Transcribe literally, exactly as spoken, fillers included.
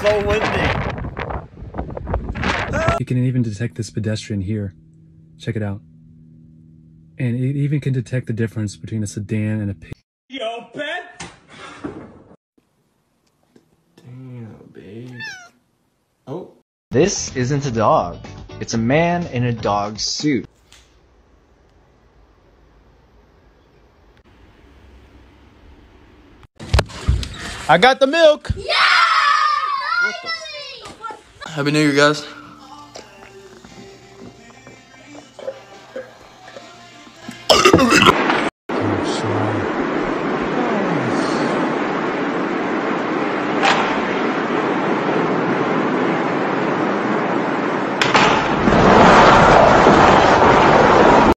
so windy. You can even detect this pedestrian here. Check it out. And it even can detect the difference between a sedan and a pickup. Yo, pet. Damn, babe. Oh. This isn't a dog. It's a man in a dog suit. I got the milk. Yeah! Happy New Year, guys.